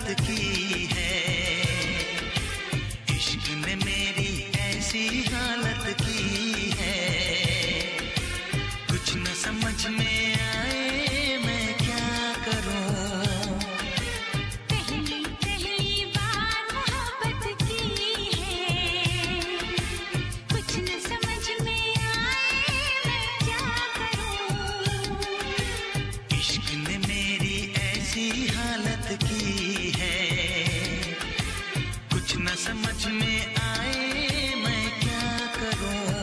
की है। इश्क ने मेरी ऐसी हालत की है, कुछ न समझ में आए मैं क्या करूं। पहली पहली बार मोहब्बत की है, कुछ न समझ में आए मैं क्या करूं। इश्क ने मेरी ऐसी हालत की है, कुछ न समझ में आए मैं क्या करूं।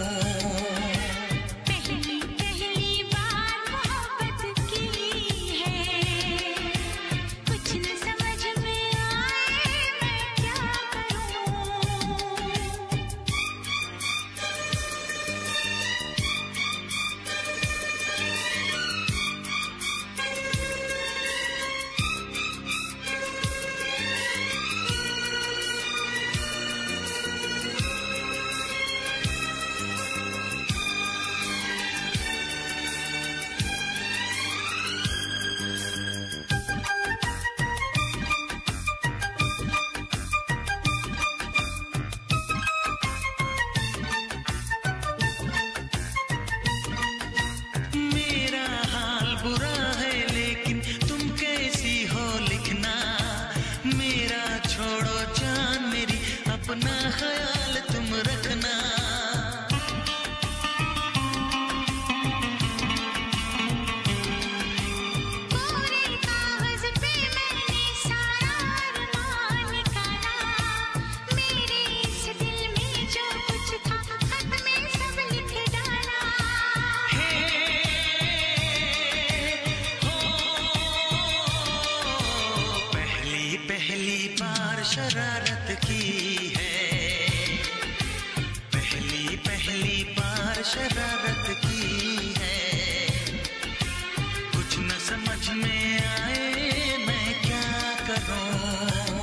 पहली पहली बार मोहब्बत की है, कुछ न समझ में आए मैं क्या करूं। मेरा हाल बुरा है लेकिन तुम कैसी हो लिखना। मेरा छोड़ो जान मेरी, अपना ख्याल तुम रखना। कोरे कागज पे मैंने सारा अरमान निकाला, मेरे इस दिल में जो कुछ था खत में सब लिख डाला। हे हो, पहली पहली बार शरारत की है, पहली पहली बार शरारत की है। कुछ न समझ में आए मैं क्या करूं।